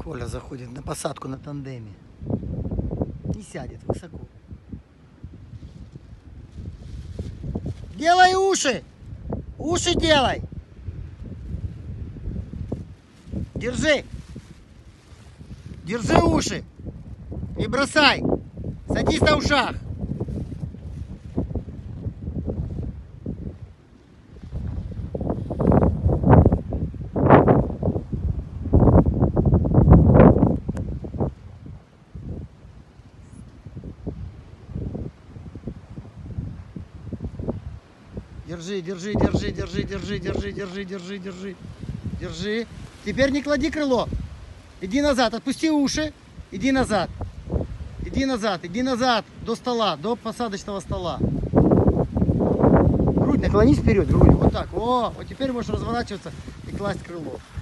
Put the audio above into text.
Коля заходит на посадку на тандеме. Не сядет высоко. Делай уши! Уши делай! Держи! Держи уши! И бросай! Садись на ушах! Держи, держи, держи, держи, держи, держи, держи, держи, держи, держи. Теперь не клади крыло. Иди назад, отпусти уши. Иди назад. Иди назад до стола, до посадочного стола. Грудь наклонись вперед, грудь. Вот так. О, вот теперь можешь разворачиваться и класть крыло.